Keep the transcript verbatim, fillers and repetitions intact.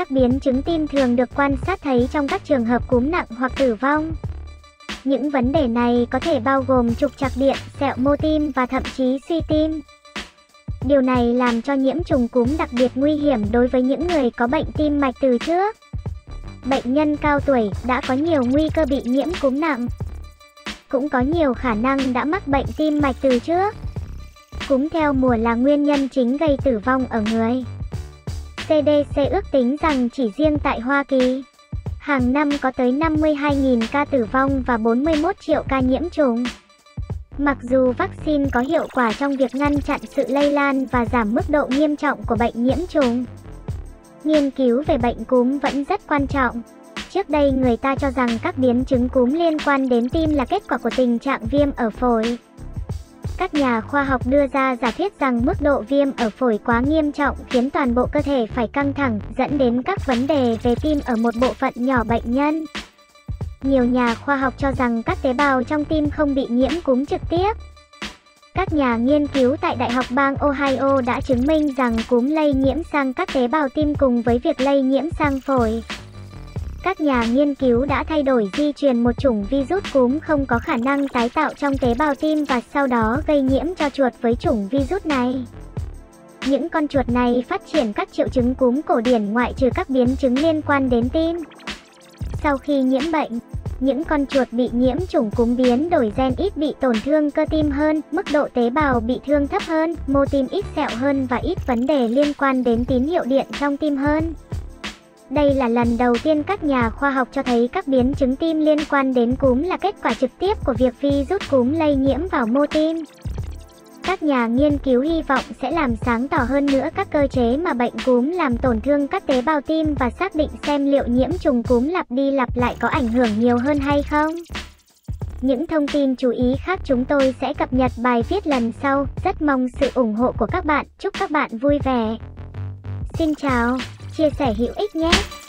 các biến chứng tim thường được quan sát thấy trong các trường hợp cúm nặng hoặc tử vong. Những vấn đề này có thể bao gồm trục trặc điện, sẹo mô tim và thậm chí suy tim. Điều này làm cho nhiễm trùng cúm đặc biệt nguy hiểm đối với những người có bệnh tim mạch từ trước. Bệnh nhân cao tuổi đã có nhiều nguy cơ bị nhiễm cúm nặng. Cũng có nhiều khả năng đã mắc bệnh tim mạch từ trước. Cúm theo mùa là nguyên nhân chính gây tử vong ở người. xê đê xê ước tính rằng chỉ riêng tại Hoa Kỳ, hàng năm có tới năm mươi hai nghìn ca tử vong và bốn mươi mốt triệu ca nhiễm trùng. Mặc dù vaccine có hiệu quả trong việc ngăn chặn sự lây lan và giảm mức độ nghiêm trọng của bệnh nhiễm trùng, nghiên cứu về bệnh cúm vẫn rất quan trọng. Trước đây người ta cho rằng các biến chứng cúm liên quan đến tim là kết quả của tình trạng viêm ở phổi. Các nhà khoa học đưa ra giả thuyết rằng mức độ viêm ở phổi quá nghiêm trọng khiến toàn bộ cơ thể phải căng thẳng, dẫn đến các vấn đề về tim ở một bộ phận nhỏ bệnh nhân. Nhiều nhà khoa học cho rằng các tế bào trong tim không bị nhiễm cúm trực tiếp. Các nhà nghiên cứu tại Đại học bang Ohio đã chứng minh rằng cúm lây nhiễm sang các tế bào tim cùng với việc lây nhiễm sang phổi. Các nhà nghiên cứu đã thay đổi di truyền một chủng virus cúm không có khả năng tái tạo trong tế bào tim và sau đó gây nhiễm cho chuột với chủng virus này. Những con chuột này phát triển các triệu chứng cúm cổ điển ngoại trừ các biến chứng liên quan đến tim. Sau khi nhiễm bệnh, những con chuột bị nhiễm chủng cúm biến đổi gen ít bị tổn thương cơ tim hơn, mức độ tế bào bị thương thấp hơn, mô tim ít sẹo hơn và ít vấn đề liên quan đến tín hiệu điện trong tim hơn. Đây là lần đầu tiên các nhà khoa học cho thấy các biến chứng tim liên quan đến cúm là kết quả trực tiếp của việc virus cúm lây nhiễm vào mô tim. Các nhà nghiên cứu hy vọng sẽ làm sáng tỏ hơn nữa các cơ chế mà bệnh cúm làm tổn thương các tế bào tim và xác định xem liệu nhiễm trùng cúm lặp đi lặp lại có ảnh hưởng nhiều hơn hay không. Những thông tin chú ý khác chúng tôi sẽ cập nhật bài viết lần sau. Rất mong sự ủng hộ của các bạn. Chúc các bạn vui vẻ. Xin chào, chia sẻ hữu ích nhé.